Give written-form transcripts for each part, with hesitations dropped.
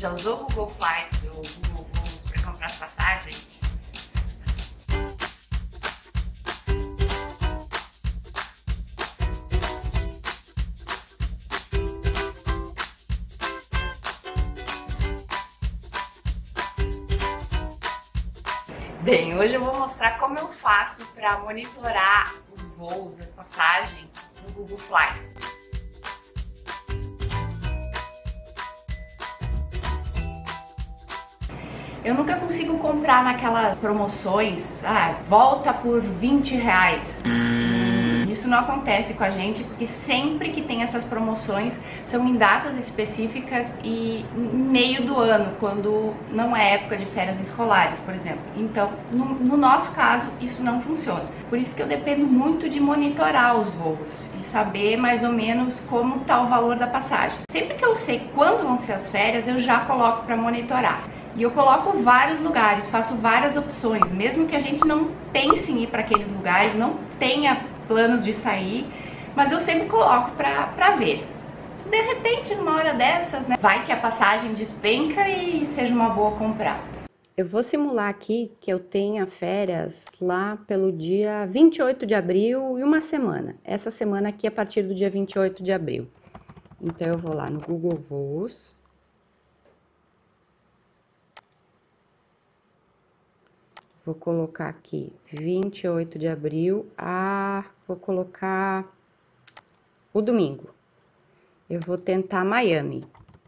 Já usou o Google Flights ou o Google Voos para comprar as passagens? Bem, hoje eu vou mostrar como eu faço para monitorar os voos, as passagens no Google Flights. Eu nunca consigo comprar naquelas promoções, volta por R$20. Isso não acontece com a gente, porque sempre que tem essas promoções são em datas específicas e meio do ano, quando não é época de férias escolares, por exemplo. Então, no nosso caso, isso não funciona. Por isso que eu dependo muito de monitorar os voos e saber mais ou menos como está o valor da passagem. Sempre que eu sei quando vão ser as férias, eu já coloco para monitorar. E eu coloco vários lugares, faço várias opções, mesmo que a gente não pense em ir para aqueles lugares, não tenha planos de sair, mas eu sempre coloco para ver. De repente, numa hora dessas, né, vai que a passagem despenca e seja uma boa comprar. Eu vou simular aqui que eu tenha férias lá pelo dia 28 de abril e uma semana. Essa semana aqui a partir do dia 28 de abril. Então, eu vou lá no Google Voos. Vou colocar aqui 28 de abril, vou colocar o domingo. Eu vou tentar Miami.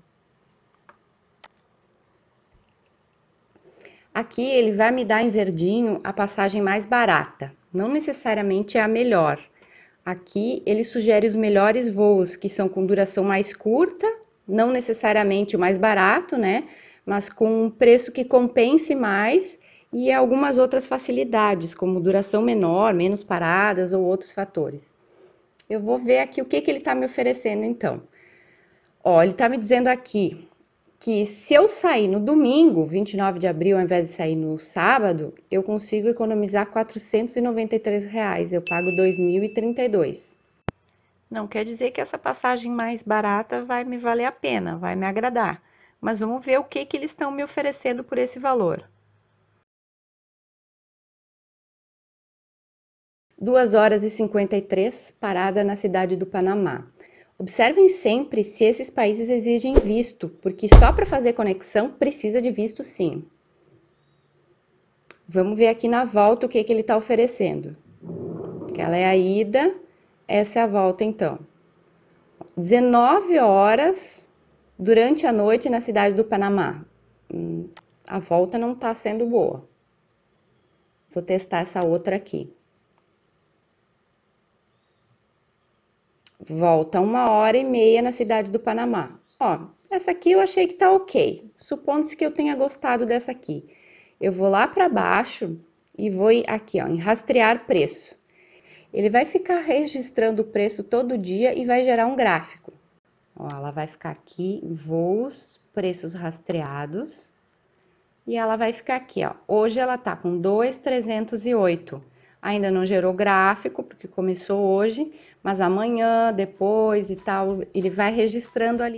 Aqui ele vai me dar em verdinho a passagem mais barata, não necessariamente é a melhor. Aqui ele sugere os melhores voos, que são com duração mais curta, não necessariamente o mais barato, né? Mas com um preço que compense mais e algumas outras facilidades, como duração menor, menos paradas ou outros fatores. Eu vou ver aqui o que ele está me oferecendo, então. Ó, ele está me dizendo aqui que se eu sair no domingo, 29 de abril, ao invés de sair no sábado, eu consigo economizar R$493. Eu pago R$2.032. Não quer dizer que essa passagem mais barata vai me valer a pena, vai me agradar. Mas vamos ver o que eles estão me oferecendo por esse valor. 2 horas e 53, parada na cidade do Panamá. Observem sempre se esses países exigem visto, porque só para fazer conexão precisa de visto sim. Vamos ver aqui na volta o que ele está oferecendo. Aquela é a ida, essa é a volta então. 19 horas durante a noite na cidade do Panamá. A volta não está sendo boa. Vou testar essa outra aqui. Volta 1h30 na cidade do Panamá. Ó, essa aqui eu achei que tá ok. Supondo-se que eu tenha gostado dessa aqui. Eu vou lá para baixo e vou aqui, ó, em rastrear preço. Ele vai ficar registrando o preço todo dia e vai gerar um gráfico. Ó, ela vai ficar aqui, voos, preços rastreados. E ela vai ficar aqui, ó. Hoje ela tá com 2.308. Ainda não gerou gráfico, porque começou hoje, mas amanhã, depois e tal, ele vai registrando ali.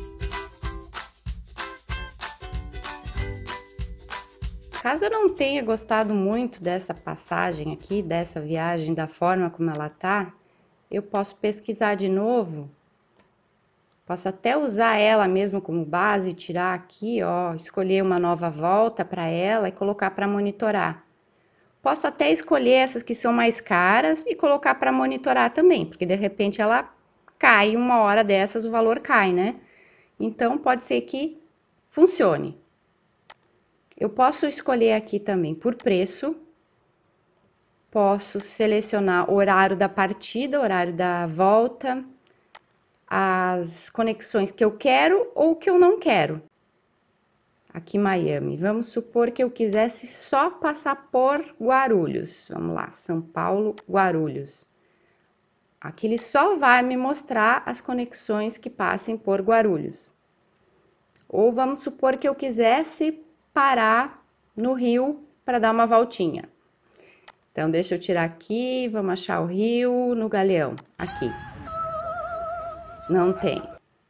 Caso eu não tenha gostado muito dessa passagem aqui, dessa viagem, da forma como ela tá, eu posso pesquisar de novo. Posso até usar ela mesmo como base, tirar aqui, ó, escolher uma nova volta para ela e colocar para monitorar. Posso até escolher essas que são mais caras e colocar para monitorar também, porque de repente ela cai, uma hora dessas o valor cai, né? Então pode ser que funcione. Eu posso escolher aqui também por preço. Posso selecionar o horário da partida, horário da volta, as conexões que eu quero ou que eu não quero. Aqui Miami, vamos supor que eu quisesse só passar por Guarulhos. Vamos lá, São Paulo, Guarulhos. Aqui ele só vai me mostrar as conexões que passem por Guarulhos. Ou vamos supor que eu quisesse parar no Rio para dar uma voltinha. Então, deixa eu tirar aqui, vamos achar o Rio no Galeão, aqui. Não tem.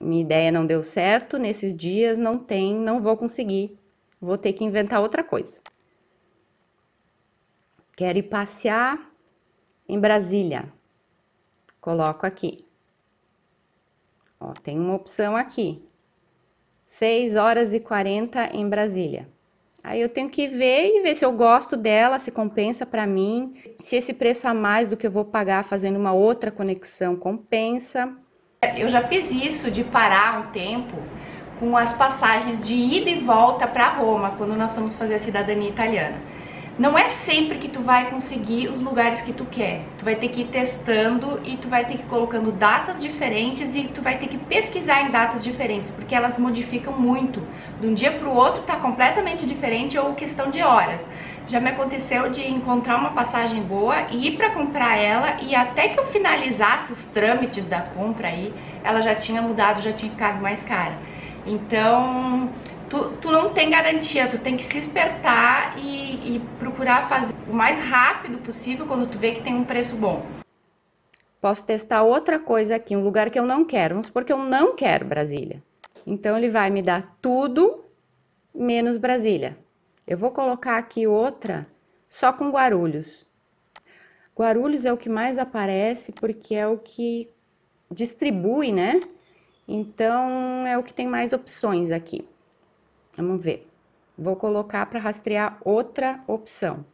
minha ideia não deu certo, nesses dias não vou conseguir, vou ter que inventar outra coisa. Quero ir passear em Brasília, coloco aqui. Ó, tem uma opção aqui, 6 horas e 40 em Brasília. Aí eu tenho que ver e ver se eu gosto dela, se compensa para mim, se esse preço a mais do que eu vou pagar fazendo uma outra conexão compensa. Eu já fiz isso de parar um tempo com as passagens de ida e volta para Roma, quando nós fomos fazer a cidadania italiana. Não é sempre que tu vai conseguir os lugares que tu quer. Tu vai ter que ir testando e tu vai ter que ir colocando datas diferentes e tu vai ter que pesquisar em datas diferentes, porque elas modificam muito. De um dia para o outro tá completamente diferente ou questão de horas. Já me aconteceu de encontrar uma passagem boa e ir para comprar ela e até que eu finalizasse os trâmites da compra aí, ela já tinha mudado, já tinha ficado mais cara. Então, tu não tem garantia, tu tem que se espertar e procurar fazer o mais rápido possível quando tu vê que tem um preço bom. Posso testar outra coisa aqui, um lugar que eu não quero, vamos supor que eu não quero Brasília. Então, ele vai me dar tudo menos Brasília. Eu vou colocar aqui outra só com Guarulhos. Guarulhos é o que mais aparece porque é o que distribui, né? Então, é o que tem mais opções aqui. Vamos ver. Vou colocar para rastrear outra opção.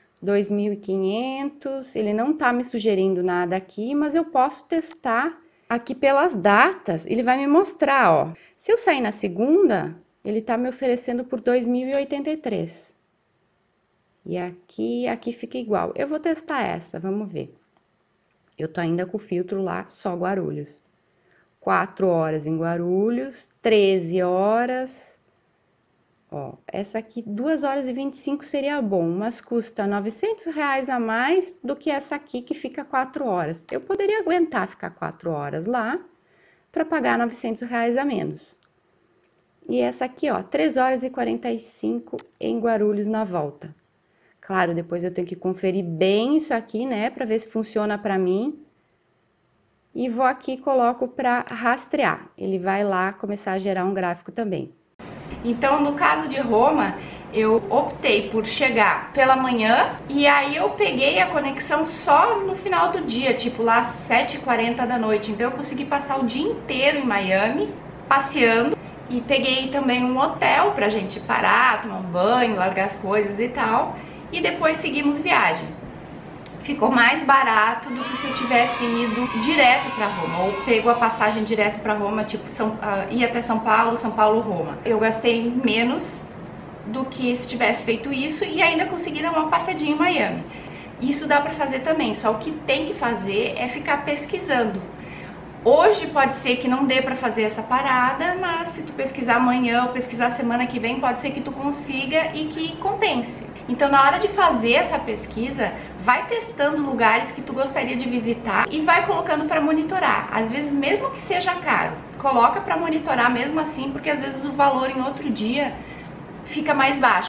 2.500, ele não tá me sugerindo nada aqui, mas eu posso testar aqui pelas datas. Ele vai me mostrar, ó. Se eu sair na segunda, ele tá me oferecendo por 2.083. E aqui fica igual. Eu vou testar essa, vamos ver. Eu tô ainda com o filtro lá, só Guarulhos. 4 horas em Guarulhos, 13 horas. Ó, essa aqui, 2 horas e 25 seria bom, mas custa R$900 a mais do que essa aqui que fica 4 horas. Eu poderia aguentar ficar 4 horas lá para pagar R$900 a menos. E essa aqui, ó, 3 horas e 45 em Guarulhos na volta. Claro, depois eu tenho que conferir bem isso aqui, né, para ver se funciona para mim. E vou aqui e coloco para rastrear. Ele vai lá começar a gerar um gráfico também. Então, no caso de Roma, eu optei por chegar pela manhã e aí eu peguei a conexão só no final do dia, tipo lá 7h40 da noite. Então, eu consegui passar o dia inteiro em Miami, passeando. E peguei também um hotel pra gente parar, tomar um banho, largar as coisas e tal. E depois seguimos viagem. Ficou mais barato do que se eu tivesse ido direto para Roma, ou pego a passagem direto para Roma, tipo ir até São Paulo, Roma. Eu gastei menos do que se tivesse feito isso e ainda consegui dar uma passadinha em Miami. Isso dá para fazer também, só o que tem que fazer é ficar pesquisando. Hoje pode ser que não dê para fazer essa parada, mas se tu pesquisar amanhã ou pesquisar semana que vem, pode ser que tu consiga e que compense. Então, na hora de fazer essa pesquisa, vai testando lugares que tu gostaria de visitar e vai colocando para monitorar. Às vezes, mesmo que seja caro, coloca para monitorar mesmo assim, porque às vezes o valor em outro dia fica mais baixo.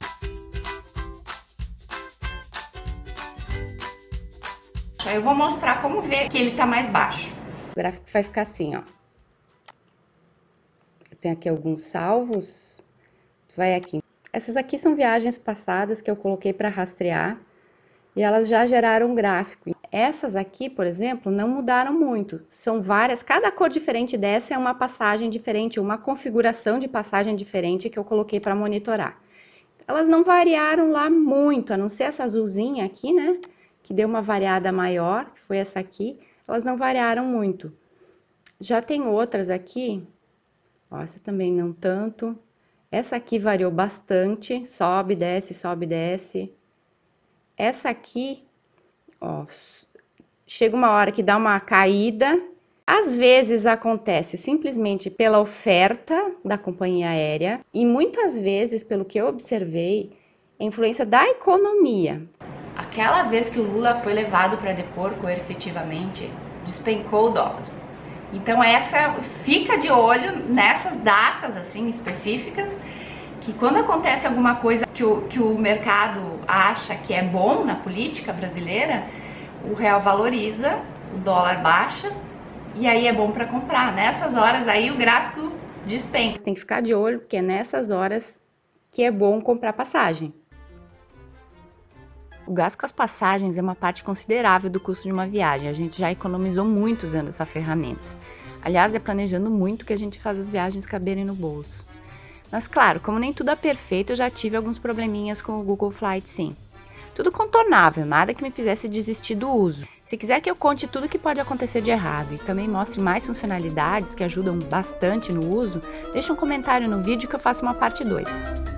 Eu vou mostrar como ver que ele tá mais baixo. O gráfico vai ficar assim, ó. Eu tenho aqui alguns salvos. Vai aqui. Essas aqui são viagens passadas que eu coloquei para rastrear e elas já geraram um gráfico. Essas aqui, por exemplo, não mudaram muito. São várias, cada cor diferente dessa é uma passagem diferente, uma configuração de passagem diferente que eu coloquei para monitorar. Elas não variaram lá muito, a não ser essa azulzinha aqui, né? Que deu uma variada maior, que foi essa aqui. Elas não variaram muito. Já tem outras aqui, ó, essa também não tanto. Essa aqui variou bastante, sobe, desce, sobe, desce. Essa aqui, ó, chega uma hora que dá uma caída. Às vezes acontece simplesmente pela oferta da companhia aérea e muitas vezes, pelo que eu observei, a influência da economia. Aquela vez que o Lula foi levado para depor coercitivamente, despencou o dólar. Então fica de olho nessas datas assim específicas, que quando acontece alguma coisa que o mercado acha que é bom na política brasileira, o real valoriza, o dólar baixa e aí é bom para comprar. Nessas horas aí o gráfico despenca. Você tem que ficar de olho, porque é nessas horas que é bom comprar passagem. O gasto com as passagens é uma parte considerável do custo de uma viagem. A gente já economizou muito usando essa ferramenta. Aliás, é planejando muito que a gente faz as viagens caberem no bolso. Mas claro, como nem tudo é perfeito, eu já tive alguns probleminhas com o Google Flights, sim. Tudo contornável, nada que me fizesse desistir do uso. Se quiser que eu conte tudo o que pode acontecer de errado e também mostre mais funcionalidades que ajudam bastante no uso, deixa um comentário no vídeo que eu faço uma parte 2.